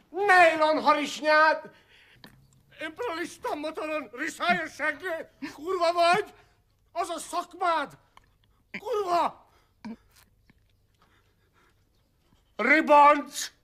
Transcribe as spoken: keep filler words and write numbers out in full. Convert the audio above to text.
Nejlon harisnyát! Imperialista motoron riszályos seggő! Kurva vagy! Az a szakmád! Kurva! Ribanc!